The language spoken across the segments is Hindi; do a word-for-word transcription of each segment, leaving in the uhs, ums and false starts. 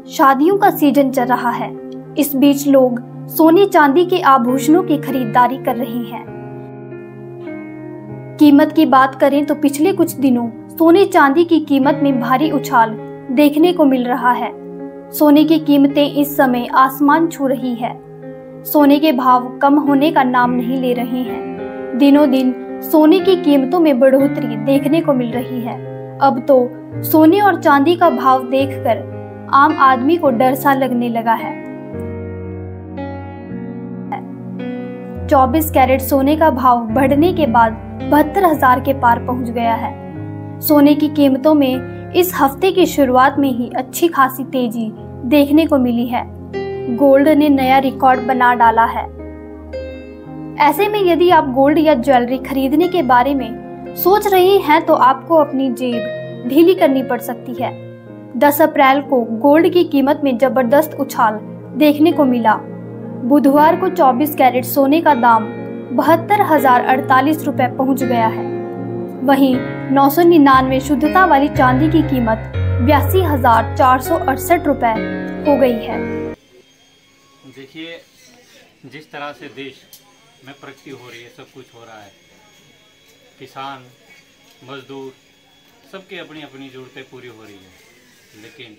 शादियों का सीजन चल रहा है। इस बीच लोग सोने चांदी के आभूषणों की खरीदारी कर रहे हैं। कीमत की बात करें तो पिछले कुछ दिनों सोने चांदी की कीमत में भारी उछाल देखने को मिल रहा है। सोने की कीमतें इस समय आसमान छू रही है। सोने के भाव कम होने का नाम नहीं ले रहे हैं। दिनों दिन सोने की कीमतों में बढ़ोतरी देखने को मिल रही है। अब तो सोने और चांदी का भाव देखकर आम आदमी को डर सा लगने लगा है। चौबीस कैरेट सोने का भाव बढ़ने के बाद बहत्तर हजार के पार पहुंच गया है। सोने की कीमतों में इस हफ्ते की शुरुआत में ही अच्छी खासी तेजी देखने को मिली है। गोल्ड ने नया रिकॉर्ड बना डाला है। ऐसे में यदि आप गोल्ड या ज्वेलरी खरीदने के बारे में सोच रहे हैं तो आपको अपनी जेब ढीली करनी पड़ सकती है। दस अप्रैल को गोल्ड की कीमत में जबरदस्त उछाल देखने को मिला। बुधवार को चौबीस कैरेट सोने का दाम बहत्तर हजार अड़तालीस रुपए पहुंच गया है। वहीं नौ सौ निन्यानवे शुद्धता वाली चांदी की कीमत बयासी हजार चार सौ अड़सठ रुपए हो गई है। देखिए, जिस तरह से देश में प्रगति हो रही है, सब कुछ हो रहा है, किसान, मजदूर, सबकी अपनी अपनी ज़रूरतें पूरी हो रही है, लेकिन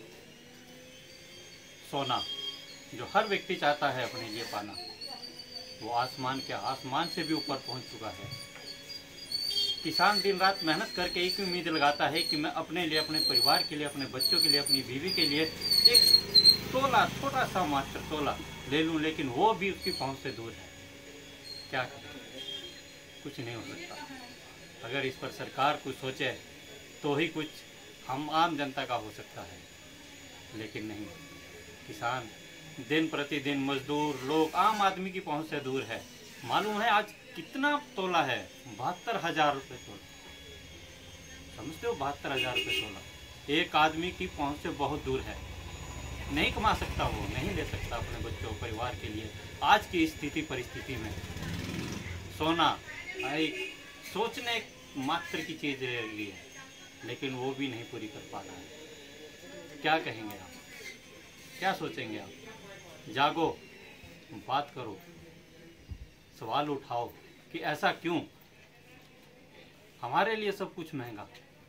सोना जो हर व्यक्ति चाहता है अपने लिए पाना, वो आसमान के आसमान से भी ऊपर पहुंच चुका है। किसान दिन रात मेहनत करके एक उम्मीद लगाता है कि मैं अपने लिए, अपने परिवार के लिए, अपने बच्चों के लिए, अपनी बीवी के लिए एक तोला, छोटा सा मात्र तोला ले लूं, लेकिन वो भी उसकी पहुंच से दूर है। क्या करें? कुछ नहीं हो सकता। अगर इस पर सरकार कुछ सोचे तो ही कुछ हम आम जनता का हो सकता है, लेकिन नहीं। किसान दिन प्रतिदिन, मजदूर लोग, आम आदमी की पहुंच से दूर है। मालूम है आज कितना तोला है? बहत्तर हजार रुपये तोला। समझते हो? बहत्तर हजार रुपये तोला एक आदमी की पहुंच से बहुत दूर है। नहीं कमा सकता, वो नहीं ले सकता अपने बच्चों, परिवार के लिए। आज की स्थिति परिस्थिति में सोना एक सोचने मात्र की चीज रह गई है, लेकिन वो भी नहीं पूरी कर पा रहा है। क्या कहेंगे आप? क्या सोचेंगे आप? जागो, बात करो, सवाल उठाओ कि ऐसा क्यों? हमारे लिए सब कुछ महंगा,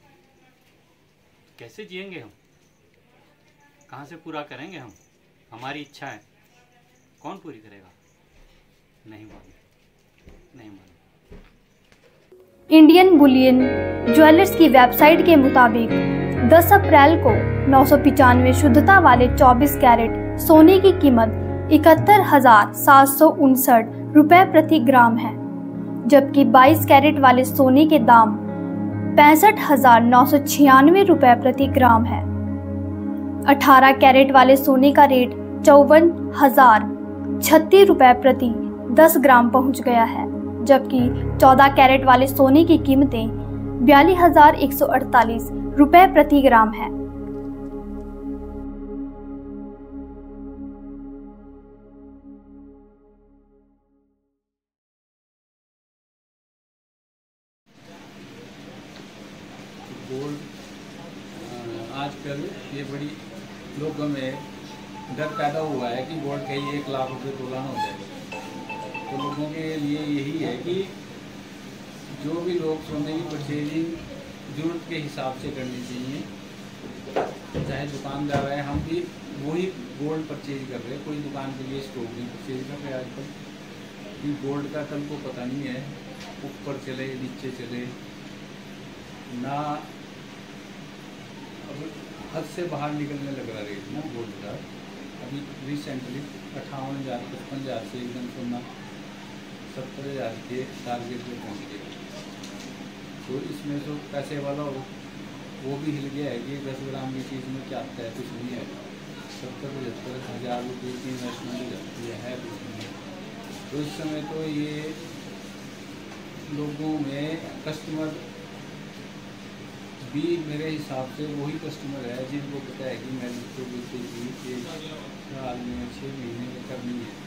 कैसे जिएंगे हम? कहाँ से पूरा करेंगे हम? हमारी इच्छाएं कौन पूरी करेगा? नहीं मालूम, नहीं मालूम। इंडियन बुलियन ज्वेलर्स की वेबसाइट के मुताबिक दस अप्रैल को नौ सौ पिचानवे शुद्धता वाले चौबीस कैरेट सोने की कीमत इकहत्तर हजार सात सौ उनसठ रुपए प्रति ग्राम है, जबकि बाईस कैरेट वाले सोने के दाम पैंसठ हजार नौ सौ छियानवे रुपए प्रति ग्राम है। अठारह कैरेट वाले सोने का रेट चौवन हजार छत्तीस रुपए प्रति दस ग्राम पहुंच गया है, जबकि चौदह कैरेट वाले सोने की कीमतें बयालीस हजार एक सौ अड़तालीस रुपए प्रति ग्राम है। गोल्ड आजकल ये बड़ी लोगों में डर पैदा हुआ है कि गोल्ड कहीं एक लाख रुपए तोला ना हो जाएगा। तो लोगों के लिए यही है कि जो भी लोग सोने की परचेजिंग जरूरत के हिसाब से करनी चाहिए। चाहे दुकानदार है, हम भी वही गोल्ड परचेज कर रहे हैं, कोई दुकान के लिए स्टॉक नहीं परचेज कर रहे आजकल। कि गोल्ड का कल को पता नहीं है, ऊपर चले नीचे चले ना, अब हद से बाहर निकलने लग रहा रेट ना गोल्ड का। अभी रिसेंटली अट्ठावन हज़ार पचपन हज़ार से एकदम सोना सत्तर हज़ार के टारगेट पे पहुँच गया। तो इसमें जो पैसे वाला हो वो भी हिल गया है कि दस ग्राम की चीज़ में क्या आता है, कुछ नहीं है। सत्तर पचहत्तर हज़ार रुपये की इन्वेस्टमेंट हो जाती है, है कुछ नहीं। तो इस समय तो ये लोगों में कस्टमर भी मेरे हिसाब से वही कस्टमर है जिनको पता है कि मैंने तो बिल्कुल भी साल में छः महीने में करनी है।